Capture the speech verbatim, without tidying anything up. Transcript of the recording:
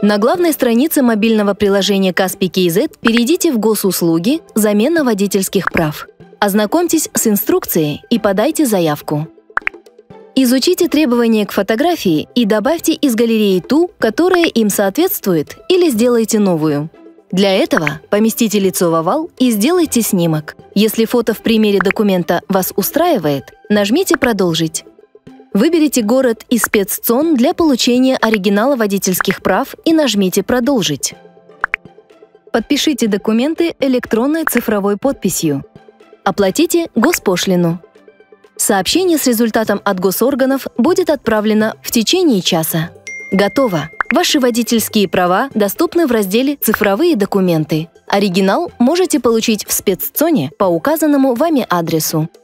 На главной странице мобильного приложения Kaspi кей зет перейдите в «Госуслуги. Замена водительских прав». Ознакомьтесь с инструкцией и подайте заявку. Изучите требования к фотографии и добавьте из галереи ту, которая им соответствует, или сделайте новую. Для этого поместите лицо в овал и сделайте снимок. Если фото в примере документа вас устраивает, нажмите «Продолжить». Выберите город и спеццон для получения оригинала водительских прав и нажмите «Продолжить». Подпишите документы электронной цифровой подписью. Оплатите госпошлину. Сообщение с результатом от госорганов будет отправлено в течение часа. Готово! Ваши водительские права доступны в разделе «Цифровые документы». Оригинал можете получить в спеццоне по указанному вами адресу.